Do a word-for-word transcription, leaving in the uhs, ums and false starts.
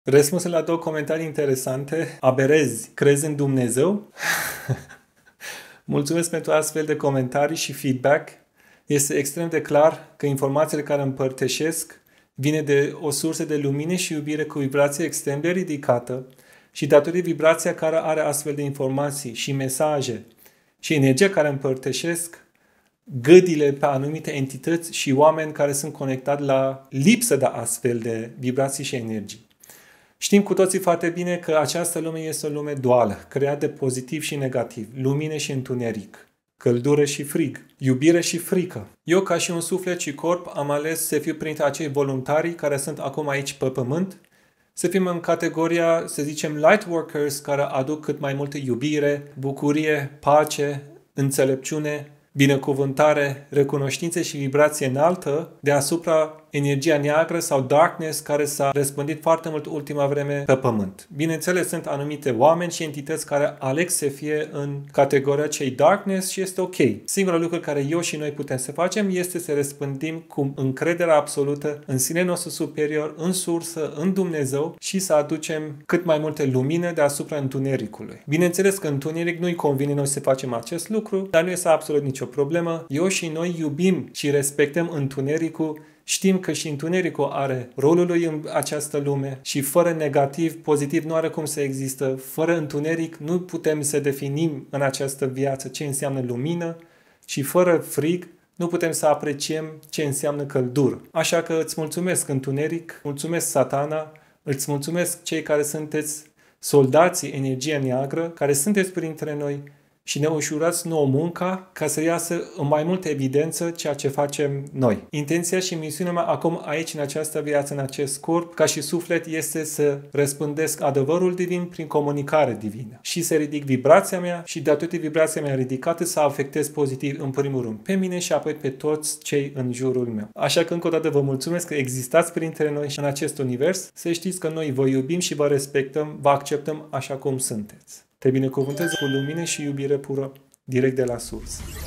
Răspunsul la două comentarii interesante. Aberezi, crezi în Dumnezeu? Mulțumesc pentru astfel de comentarii și feedback. Este extrem de clar că informațiile care împărtășesc vine de o sursă de lumină și iubire cu vibrație extrem de ridicată și datorită vibrația care are astfel de informații și mesaje și energia care împărtășesc, gâdile pe anumite entități și oameni care sunt conectați la lipsă de astfel de vibrații și energii. Știm cu toții foarte bine că această lume este o lume duală, creată de pozitiv și negativ, lumină și întuneric, căldură și frig, iubire și frică. Eu, ca și un suflet și corp, am ales să fiu printre acei voluntari care sunt acum aici pe pământ, să fim în categoria, să zicem, light workers, care aduc cât mai multă iubire, bucurie, pace, înțelepciune, binecuvântare, recunoștință și vibrație înaltă deasupra energia neagră sau darkness care s-a răspândit foarte mult ultima vreme pe pământ. Bineînțeles, sunt anumite oameni și entități care aleg să fie în categoria cei darkness și este ok. Singurul lucru care eu și noi putem să facem este să răspândim cu încrederea absolută în sine nostru superior, în sursă, în Dumnezeu și să aducem cât mai multe lumină deasupra întunericului. Bineînțeles că întuneric nu-i convine noi să facem acest lucru, dar nu este absolut nicio problemă. Eu și noi iubim și respectăm întunericul. Știm că și întunericul are rolul lui în această lume și fără negativ, pozitiv nu are cum să există. Fără întuneric nu putem să definim în această viață ce înseamnă lumină și fără frig nu putem să apreciem ce înseamnă căldură. Așa că îți mulțumesc întuneric, mulțumesc Satana, îți mulțumesc cei care sunteți soldații energia neagră, care sunteți printre noi și ne ușurați nouă munca ca să iasă în mai multă evidență ceea ce facem noi. Intenția și misiunea mea acum aici, în această viață, în acest corp, ca și suflet, este să răspândesc adevărul divin prin comunicare divină și să ridic vibrația mea și datorită vibrația mea ridicată să afectez pozitiv în primul rând pe mine și apoi pe toți cei în jurul meu. Așa că încă o dată vă mulțumesc că existați printre noi și în acest univers. Să știți că noi vă iubim și vă respectăm, vă acceptăm așa cum sunteți. Te binecuvântez cu lumină și iubire pură, direct de la sursă.